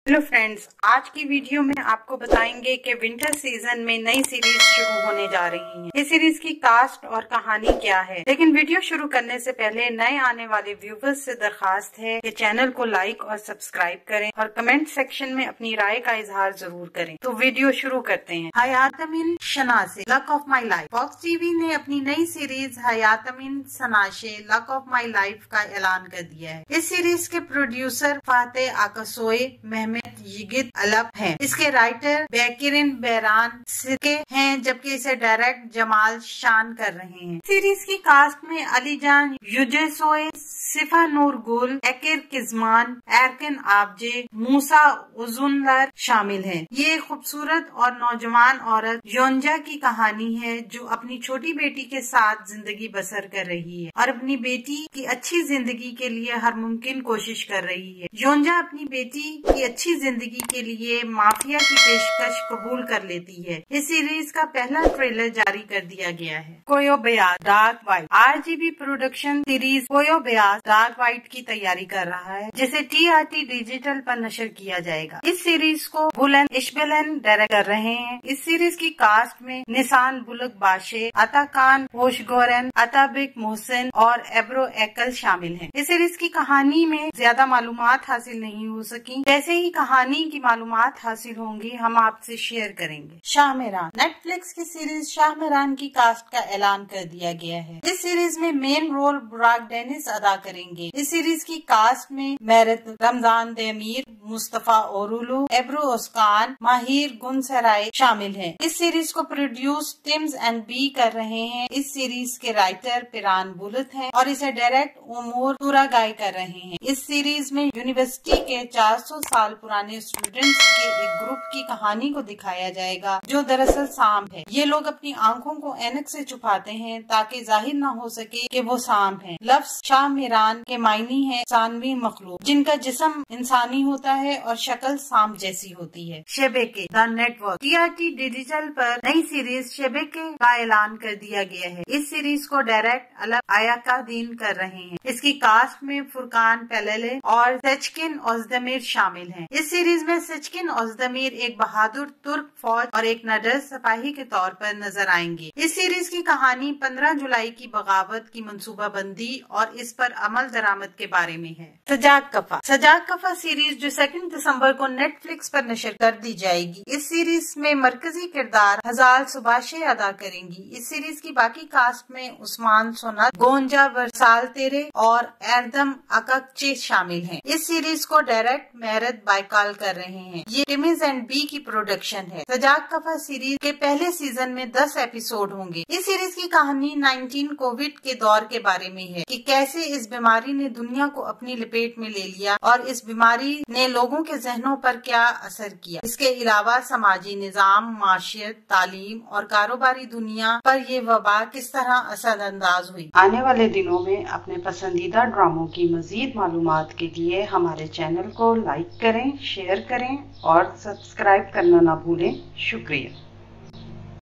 Hello friends, आज की video में आपको बताएंगे कि विंटर सीजन में नई सीरीज शुरू होने जा रही है। इस सीरीज की कास्ट और कहानी क्या है। लेकिन वीडियो शुरू करने से पहले नए आने वाले व्यूवर्स से दरखास्त है कि चैनल को लाइक और सब्सक्राइब करें और कमेंट सेक्शन में अपनी राय का इजहार जरूर करें। तो वीडियो शुरू करते हैं। हयातमिन शनासे luck of my life. Fox TV ने अपनी नई सीरीज हयातमिन शनासे लक ऑफ माई लाइफ का ऐलान कर दिया है। इस सीरीज के प्रोड्यूसर फातेह आकाशोई यिगित अलप हैं। इसके राइटर बेकिरिन बैरान सिके हैं, जबकि इसे डायरेक्ट जमाल शान कर रहे हैं। सीरीज की कास्ट में अलीजान युजेसोए, सिफा नूर गुल, एकिर किजमान, एरकिन आबजे, मूसा उजुनलर शामिल हैं। ये एक खूबसूरत और नौजवान औरत योंजा की कहानी है जो अपनी छोटी बेटी के साथ जिंदगी बसर कर रही है और अपनी बेटी की अच्छी जिंदगी के लिए हर मुमकिन कोशिश कर रही है। योंजा अपनी बेटी की अच्छी जिंदगी के लिए माफिया की पेशकश कबूल कर लेती है। इस सीरीज का पहला ट्रेलर जारी कर दिया गया है। कोयो बेयास dark white. RGB production series कोयो बेयास डार्क वाइट की तैयारी कर रहा है, जिसे TRT डिजिटल पर नशर किया जाएगा। इस सीरीज को बुलन इशबेलन डायरेक्ट कर रहे हैं। इस सीरीज की कास्ट में निसान बुलक बाशे, अता खान होशगोरन, अताबिक मोहसिन और एब्रो एकल शामिल हैं। इस सीरीज की कहानी में ज्यादा मालूमात हासिल नहीं हो सकी। जैसे ही कहानी की मालूमात हासिल होंगी हम आपसे शेयर करेंगे। शाहमेरान। नेटफ्लिक्स की सीरीज शाहमेरान की कास्ट का ऐलान कर दिया गया है। इस सीरीज में मेन रोल बुराक डेनिस अदा करेंगे। इस सीरीज की कास्ट में मेरत रमजान देमीर, मुस्तफा ओरुलू, एब्रो ओस्कान, माहिर गुनसराय शामिल हैं। इस सीरीज को प्रोड्यूस टिम्स एंड बी कर रहे हैं। इस सीरीज के राइटर पिरान बुलत हैं और इसे डायरेक्ट उमूर तुरागाई कर रहे हैं। इस सीरीज में यूनिवर्सिटी के 400 साल पुराने स्टूडेंट्स के एक ग्रुप की कहानी को दिखाया जाएगा जो दरअसल सांप है। ये लोग अपनी आंखों को ऐनक से छुपाते हैं ताकि जाहिर न हो सके कि वो सांप हैं। लफ्ज शाहमेरान के मायने है इंसानी मखलूक, जिनका जिस्म इंसानी होता है और शक्ल सांप जैसी होती है। शबेके द नेटवर्क। TRT डिजिटल पर नई सीरीज शबेके का ऐलान कर दिया गया है। इस सीरीज को डायरेक्ट अलग आयाकादीन कर रहे हैं। इसकी कास्ट में फुरकान पेलेले और सेचकिन ओज़दमिर शामिल हैं। इस सीरीज में सेचकिन ओज़दमिर एक बहादुर तुर्क फौज और एक नडर सिपाही के तौर पर नजर आएंगे। इस सीरीज की कहानी 15 जुलाई की बगावत की मंसूबाबंदी और इस पर अमल दरामद के बारे में है। सजाक कफा। सजाक कफा सीरीज जो 2 दिसंबर को नेटफ्लिक्स पर नशर कर दी जाएगी। इस सीरीज में मरकजी किरदार हजाल सुबाशे अदा करेंगी। इस सीरीज की बाकी कास्ट में उस्मान सोनत, गोंजा वरसाल तेरे और एरदम अकचे शामिल हैं। इस सीरीज को डायरेक्ट मेरत बाइकाल कर रहे हैं। ये टिमिज एंड बी की प्रोडक्शन है। सजाक कफा सीरीज के पहले सीजन में 10 एपिसोड होंगे। इस सीरीज की कहानी 19 कोविड के दौर के बारे में है कि कैसे इस बीमारी ने दुनिया को अपनी लपेट में ले लिया और इस बीमारी ने लोगों के जहनों पर क्या असर किया। इसके अलावा समाजी निजाम, माशियत, तालीम और कारोबारी दुनिया पर ये वबा किस तरह असरअंदाज हुई। आने वाले दिनों में अपने पसंदीदा ड्रामों की मजीद मालूमात के लिए हमारे चैनल को लाइक करें, शेयर करें और सब्सक्राइब करना ना भूलें। शुक्रिया।